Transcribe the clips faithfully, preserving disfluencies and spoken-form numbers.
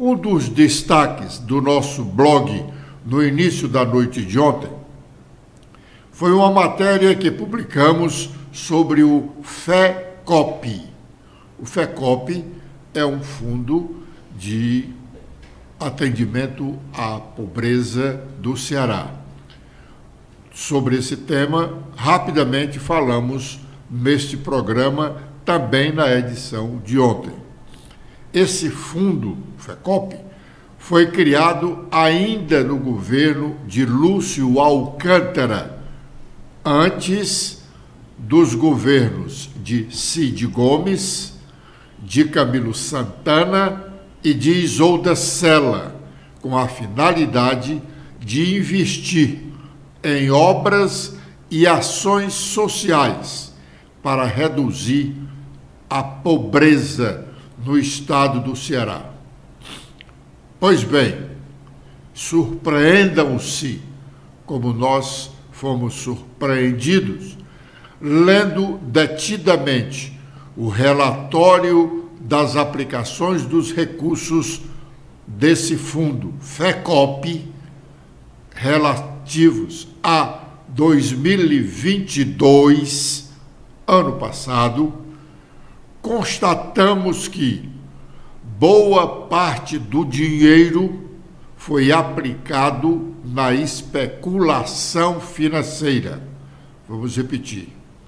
Um dos destaques do nosso blog no início da noite de ontem foi uma matéria que publicamos sobre o FECOP. O FECOP é um fundo de atendimento à pobreza do Ceará. Sobre esse tema, rapidamente falamos neste programa, também na edição de ontem. Esse fundo, FECOP, foi criado ainda no governo de Lúcio Alcântara, antes dos governos de Cid Gomes, de Camilo Santana e de Isolda Sela, com a finalidade de investir em obras e ações sociais para reduzir a pobreza no estado do Ceará. Pois bem, surpreendam-se, como nós fomos surpreendidos, lendo detidamente o relatório das aplicações dos recursos desse fundo, FECOP, relativos a dois mil e vinte e dois, ano passado, constatamos que boa parte do dinheiro foi aplicado na especulação financeira. Vamos repetir.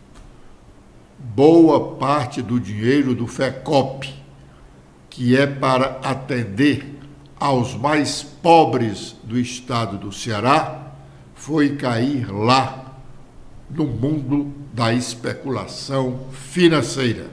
Boa parte do dinheiro do FECOP, que é para atender aos mais pobres do estado do Ceará, foi cair lá no mundo da especulação financeira.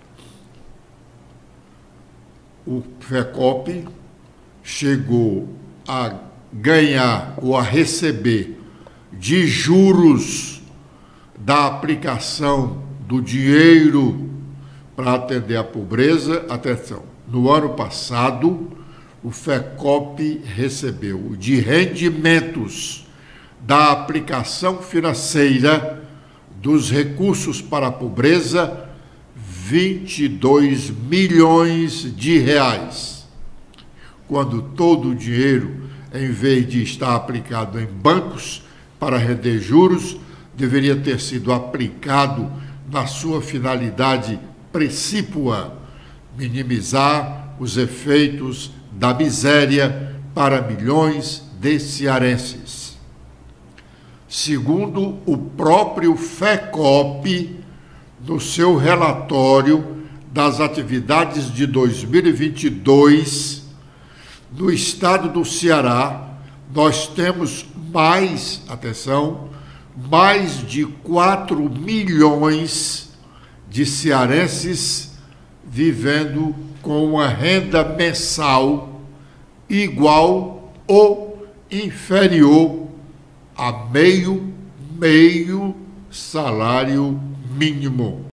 O FECOP chegou a ganhar ou a receber de juros da aplicação do dinheiro para atender a pobreza. Atenção, no ano passado, o FECOP recebeu de rendimentos da aplicação financeira dos recursos para a pobreza vinte e dois milhões de reais, quando todo o dinheiro, em vez de estar aplicado em bancos para render juros, deveria ter sido aplicado na sua finalidade precípua, minimizar os efeitos da miséria para milhões de cearenses. Segundo o próprio FECOP, no seu relatório das atividades de dois mil e vinte e dois, no estado do Ceará, nós temos mais, atenção, mais de quatro milhões de cearenses vivendo com uma renda mensal igual ou inferior a meio, meio salário mínimo.